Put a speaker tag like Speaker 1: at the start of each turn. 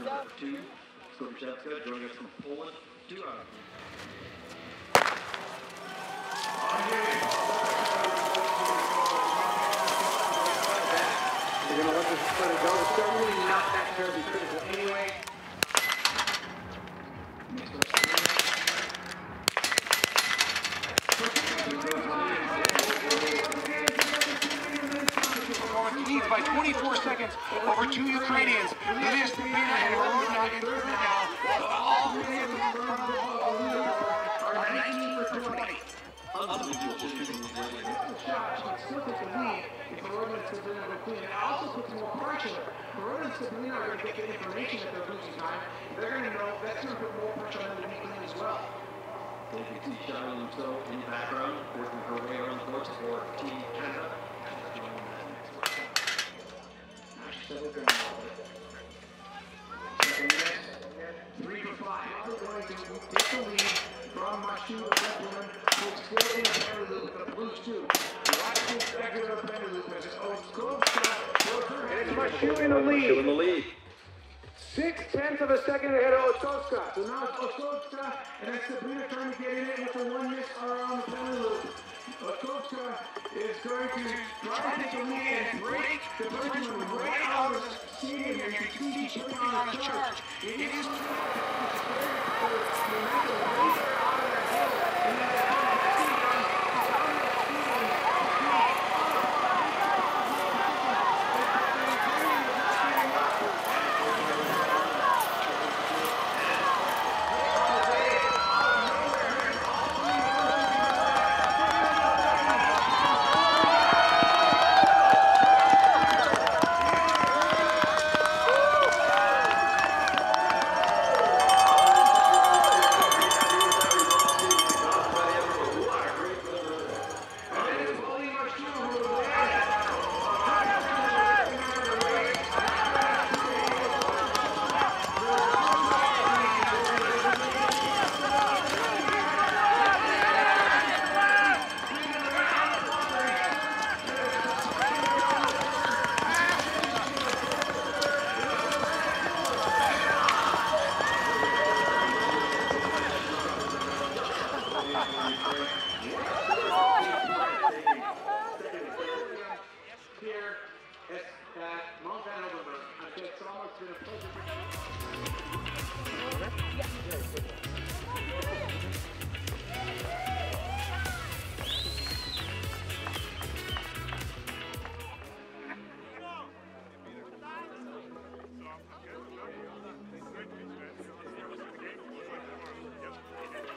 Speaker 1: 2, Skoczewska, joining us from Poland, 2 out.
Speaker 2: You're going to let this splitter go. It's certainly not that terribly critical anyway. Leads by 24 seconds over 2 Ukrainians. Lilia Stepina and Horona in third now. All three of them are 19 for 20. Shot still take the lead if Horona and Stepina go clean. It also puts more pressure. Horona and Stepina are going to get the information that they're losing time. They're going to know that's going to put more pressure on them to make clean as well.
Speaker 1: You can see Charlie Lusso in the background, working her way around the course for Team Canada.
Speaker 2: 3 for 5. We're going to take the lead from Mashu, the red woman, who is still in the penalty loop, the blues too. The last two seconds of the penalty loop is Oskovska, and it's Mashu in the lead.
Speaker 1: Mashu in the lead.
Speaker 2: 6/10 of a second ahead of Oskovska. So now it's Oskovska, and that's Sabrina trying to get in it with the one miss around the penalty loop. Oskovska is going to try to take the lead and break the Bridgman right out of the stadium here. You can see she's putting on a charge. It is here at Mount Van Overberg. It's almost been a pleasure.